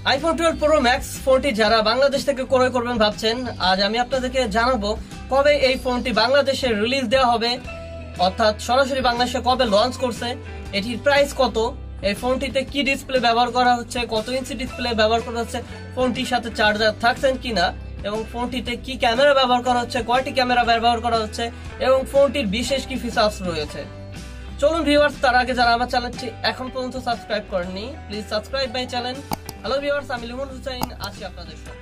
iPhone 12 Pro Max ফোনটি যারা বাংলাদেশ থেকে ক্রয় করবেন ভাবছেন, আজ আমি আপনাদেরকে জানাবো কবে এই ফোনটি বাংলাদেশে রিলিজ দেওয়া হবে, অর্থাৎ সরাসরি বাংলাদেশে কবে লঞ্চ করছে, এটির প্রাইস কত, এই ফোনটিতে কি ডিসপ্লে ব্যবহার করা হচ্ছে, কত ইঞ্চি ডিসপ্লে ব্যবহার করা হচ্ছে, ফোনটির সাথে চার্জার থাকছেন কিনা, এবং ফোনটিতে কি ক্যামেরা ব্যবহার করা হচ্ছে, কয়টি ক্যামেরা ব্যবহার করা হচ্ছে, এবং ফোনটির বিশেষ কি ফিচার্স রয়েছে। চলুন ভিউয়ার্স, তার আগে যারা আমার চ্যানেলটি এখন পর্যন্ত সাবস্ক্রাইব করেননি, please subscribe my channel. Hello viewers, আমি লিমন হুসাইন আছি আপনাদের সাথে।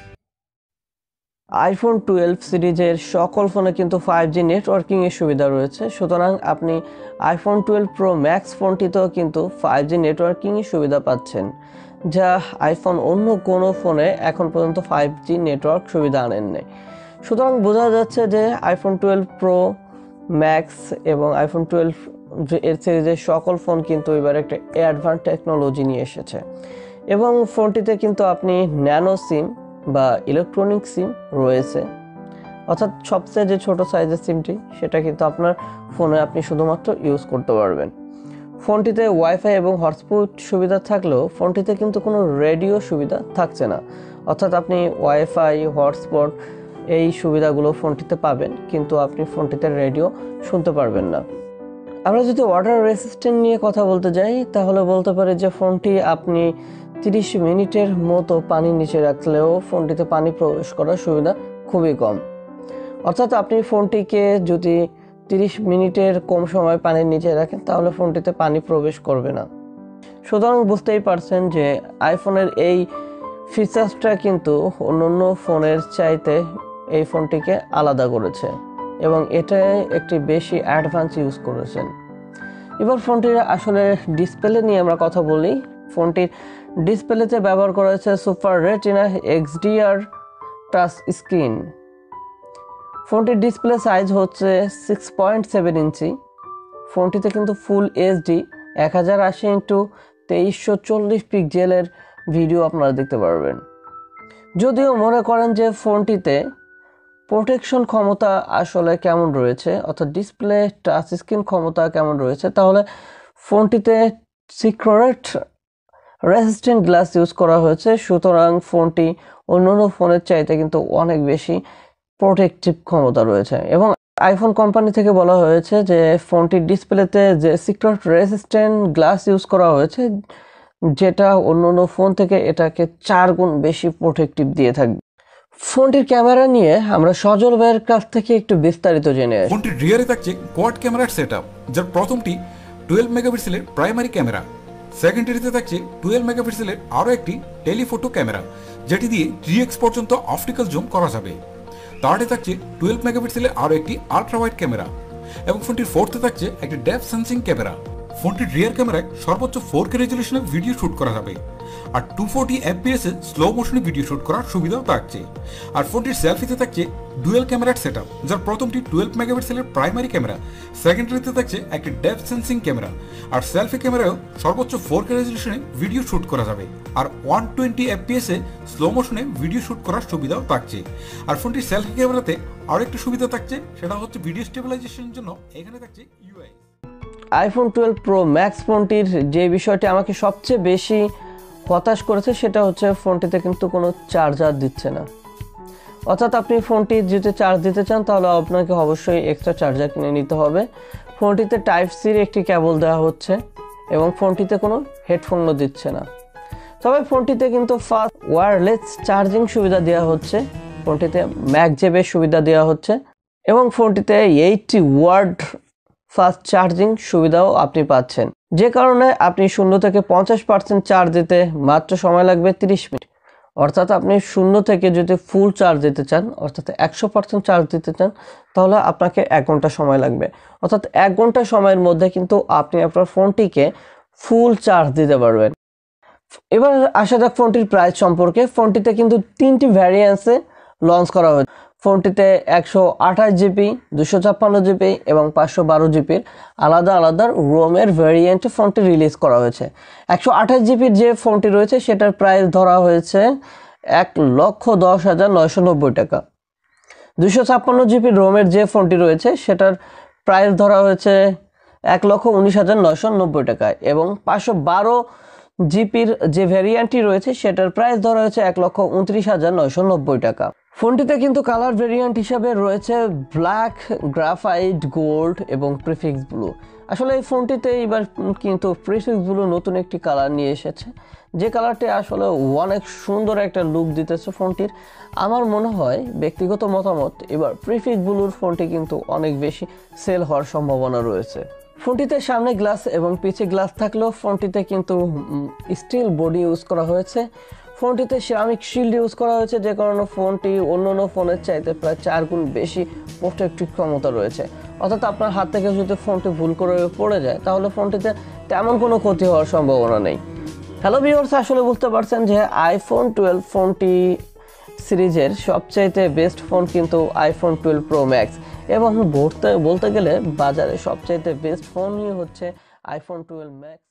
iPhone 12 সিরিজের সকল ফোনে কিন্তু 5G নেটওয়ার্কিং এর সুবিধা রয়েছে, সুতরাং আপনি iPhone 12 Pro Max ফোনটিতেও কিন্তু 5G নেটওয়ার্কিং এর সুবিধা পাচ্ছেন, যা আইফোন অন্য কোনো ফোনে এখন পর্যন্ত 5G নেটওয়ার্ক সুবিধা আনেন নাই। সুতরাং বোঝা যাচ্ছে যে iPhone 12 Pro Max এবং iPhone 12 এর সিরিজের সকল ফোন কিন্তু এবার একটা অ্যাডভান্স টেকনোলজি নিয়ে এসেছে, এবং ফোনটিতে কিন্তু আপনি ন্যানো সিম বা ইলেকট্রনিক সিম রয়েছে, অর্থাৎ সবচেয়ে যে ছোট সাইজের সিমটি সেটা কিন্তু আপনার ফোনে আপনি শুধুমাত্র ইউজ করতে পারবেন। ফোনটিতে ওয়াইফাই এবং হটস্পট সুবিধা থাকলেও ফোনটিতে কিন্তু কোনো রেডিও সুবিধা থাকছে না, অর্থাৎ আপনি ওয়াইফাই হটস্পট এই সুবিধাগুলো ফোনটিতে পাবেন, কিন্তু আপনি ফোনটিতে রেডিও শুনতে পারবেন না। আমরা যদি ওয়াটার রেসিস্ট্যান্ট নিয়ে কথা বলতে যাই, তাহলে বলতে পারি যে ফোনটি আপনি 30 মিনিটের মতো পানির নিচে রাখলেও ফোনটিতে পানি প্রবেশ করার সুবিধা খুবই কম, অর্থাৎ আপনি ফোনটিকে যদি 30 মিনিটের কম সময় পানির নিচে রাখেন তাহলে ফোনটিতে পানি প্রবেশ করবে না। সুতরাং বুঝতেই পারছেন যে আইফোনের এই ফিচার্সটা কিন্তু অন্যান্য ফোনের চাইতে এই ফোনটিকে আলাদা করেছে, এবং এটা একটি বেশি অ্যাডভান্স ইউজ করেছেন। এবার ফোনটির আসলে ডিসপ্লে নিয়ে আমরা কথা বলি। ফোনটির ডিসপ্লেতে ব্যবহার করা হয়েছে super retina XDR touch screen. ফোনটির ডিসপ্লে সাইজ হচ্ছে 6.7 ইঞ্চি। ফোনটিতে কিন্তু ফুল HD 1080x2340 পিক্সেলের ভিডিও আপনারা দেখতে পারবেন। যদিও মনে করেন যে ফোনটিতে প্রোটেকশন ক্ষমতা আসলে কেমন রয়েছে, অর্থাৎ ডিসপ্লে টাচ স্ক্রিন ক্ষমতা কেমন রয়েছে, তাহলে ফোনটিতে সিক্রেট রেসিস্ট্যান্ট গ্লাস ইউজ করা হয়েছে, সুতরাং ফোনটি অন্যান্য ফোনের চাইতে কিন্তু অনেক বেশি প্রোটেকটিভ ক্ষমতা রয়েছে। এবং আইফোন কোম্পানি থেকে বলা হয়েছে যে ফোনটির ডিসপ্লেতে যে সিক্রেট রেসিস্ট্যান্ট গ্লাস ইউজ করা হয়েছে, যেটা অন্যান্য ফোন থেকে এটাকে 4 গুণ বেশি প্রোটেকটিভ দিয়ে থাকবে। ফোনটির ক্যামেরা নিয়ে আমরা সজল ভাইয়ের কাছ থেকে একটু বিস্তারিত জেনে আসি। ফোনটির রিয়ারে থাকছে কোয়াড ক্যামেরার সেটআপ, যার প্রথমটি 12 মেগাপিক্সেলের প্রাইমারি ক্যামেরা। সেকেন্ডারিতে থাকছে 12 মেগাপিক্সেলের আরও একটি টেলিফোটো ক্যামেরা, যেটি দিয়ে 3x পর্যন্ত অপটিক্যাল জুম করা যাবে। থার্ডে থাকছে 12 মেগাপিক্সেলের আরও একটি আলট্রা ওয়াইড ক্যামেরা, এবং ফোনটির ফোর্থে থাকছে একটি ডেপথ সেন্সিং ক্যামেরা। ফোনটির রিয়ার ক্যামেরায় সর্বোচ্চ 4K রেজলিউশনে ভিডিও শুট করা যাবে, আর 240 FPS এ স্লো মোশনে ভিডিও শুট করার সুবিধাও থাকছে। আর ফোনটির সেলফিতে থাকছে ডুয়েল ক্যামেরার সেটআপ, যার প্রথমটি 12 মেগাপিক্সেলের প্রাইমারি ক্যামেরা, সেকেন্ডারিতে থাকছে একটি ডেপথ সেন্সিং ক্যামেরা, আর সেলফি ক্যামেরায়ও সর্বোচ্চ 4K রেজলিউশনে ভিডিও শুট করা যাবে, আর 120 FPS এ স্লো মোশনে ভিডিও শুট করার সুবিধাও থাকছে। আর ফোনটির সেলফি ক্যামেরাতে আরও একটি সুবিধা থাকছে, সেটা হচ্ছে ভিডিও স্টেবিলাইজেশনের জন্য এখানে থাকছে UI। iPhone 12 Pro Max ফোনটির যে বিষয়টি আমাকে সবচেয়ে বেশি হতাশ করেছে সেটা হচ্ছে ফোনটিতে কিন্তু কোনো চার্জার দিচ্ছে না, অর্থাৎ আপনি ফোনটি যদি চার্জ দিতে চান তাহলে আপনাকে অবশ্যই এক্সট্রা চার্জার কিনে নিতে হবে। ফোনটিতে Type-C একটি কেবল দেওয়া হচ্ছে, এবং ফোনটিতে কোনো হেডফোনও দিচ্ছে না। তবে ফোনটিতে কিন্তু ফাস্ট ওয়্যারলেস চার্জিং সুবিধা দেওয়া হচ্ছে, ফোনটিতে ম্যাগজেবের সুবিধা দেওয়া হচ্ছে, এবং ফোনটিতে 80 ওয়াট ফাস্ট চার্জিং সুবিধাও আপনি পাচ্ছেন, যে কারণে আপনি 0 থেকে 50% চার্জ দিতে মাত্র সময় লাগবে 30 মিনিট। অর্থাৎ আপনি 0 থেকে যদি ফুল চার্জ দিতে চান, অর্থাৎ 100% চার্জ দিতে চান, তাহলে আপনাকে 1 ঘন্টা সময় লাগবে। অর্থাৎ 1 ঘন্টা সময়ের মধ্যে কিন্তু আপনি আপনার ফোনটিকে ফুল চার্জ দিতে পারবেন। এবার আসা যাক ফোনটির প্রাইস সম্পর্কে। ফোনটিতে কিন্তু 3টি ভ্যারিয়েন্টসে লঞ্চ করা হয়েছে। ফোনটিতে 128GB, 256GB এবং 512GBর আলাদা আলাদা রোমের ভ্যারিয়েন্টে ফোনটি রিলিজ করা হয়েছে। 128GBর যে ফোনটি রয়েছে সেটার প্রাইস ধরা হয়েছে 1,10,990 টাকা। 256GB রোমের যে ফোনটি রয়েছে সেটার প্রাইস ধরা হয়েছে 1,19,990 টাকা, এবং 512 জিপির যে ভ্যারিয়েন্টটি রয়েছে সেটার প্রাইস ধরা হয়েছে 1,29,990 টাকা। ফোনটিতে কিন্তু কালার ভেরিয়েন্ট হিসাবে রয়েছে ব্ল্যাক, গ্রাফাইট, গোল্ড এবং প্রিফিক্স ব্লু। আসলে এই ফোনটিতে এবার কিন্তু প্রিফিক্স ব্লু নতুন একটি কালার নিয়ে এসেছে, যে কালারটি আসলে অনেক সুন্দর একটা লুক দিতেছে ফোনটির। আমার মনে হয়, ব্যক্তিগত মতামত, এবার প্রিফিক্স ব্লুর ফোনটি কিন্তু অনেক বেশি সেল হওয়ার সম্ভাবনা রয়েছে। ফোনটিতে সামনে গ্লাস এবং পিছে গ্লাস থাকলেও ফোনটিতে কিন্তু স্টিল বডি ইউজ করা হয়েছে। ফোনটিতে সিরামিক শিল্ড ইউজ করা হয়েছে, যে কারণে ফোনটি অন্যান্য ফোনের চাইতে প্রায় 4 গুণ বেশি প্রোটেক্টিভ ক্ষমতা রয়েছে। অর্থাৎ আপনার হাত থেকে যদি ফোনটি ভুল করে পড়ে যায় তাহলে ফোনটিতে তেমন কোনো ক্ষতি হওয়ার সম্ভাবনা নেই। হ্যালো ভিউয়ার্স, আসলে বুঝতে পারছেন যে আইফোন 12 ফোনটি সিরিজের সবচাইতে বেস্ট ফোন কিন্তু আইফোন 12 প্রো ম্যাক্স, এবং বলতে গেলে বাজারে সবচাইতে বেস্ট ফোনই হচ্ছে আইফোন 12 ম্যাক্স।